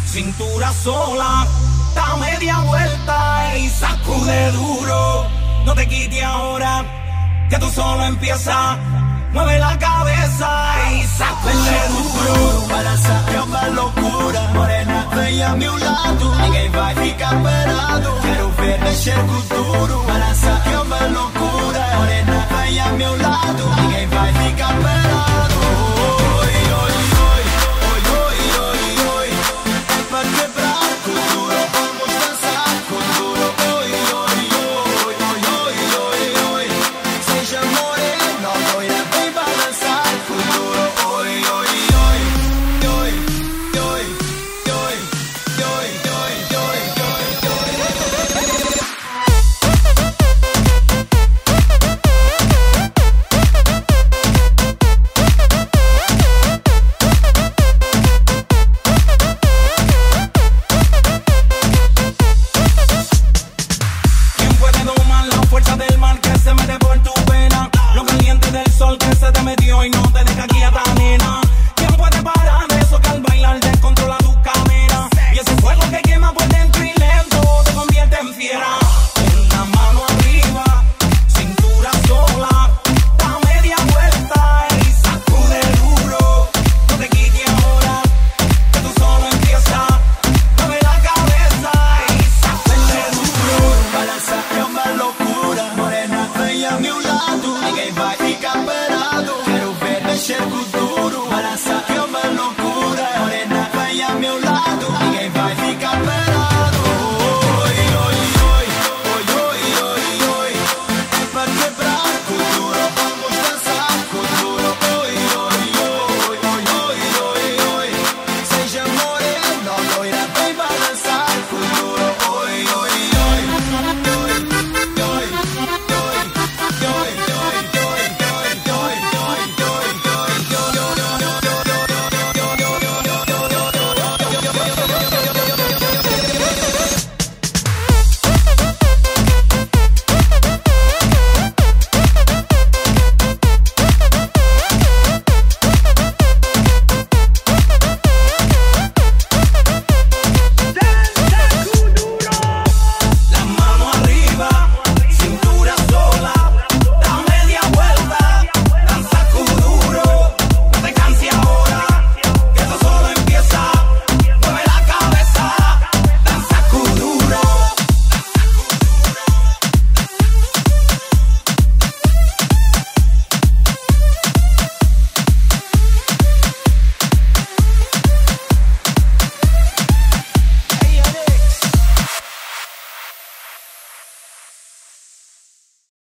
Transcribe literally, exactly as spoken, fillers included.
Cintura sola, da media vuelta y sacude duro. No te quites ahora, que tú solo empiezas. Mueve la cabeza y sacude duro. Balança é uma loucura. Morena, vem a meu lado. Ninguém vai ficar parado. Quero ver mexer com duro. Balança é uma loucura. Morena, vem a meu lado. Ninguém vai ficar parado.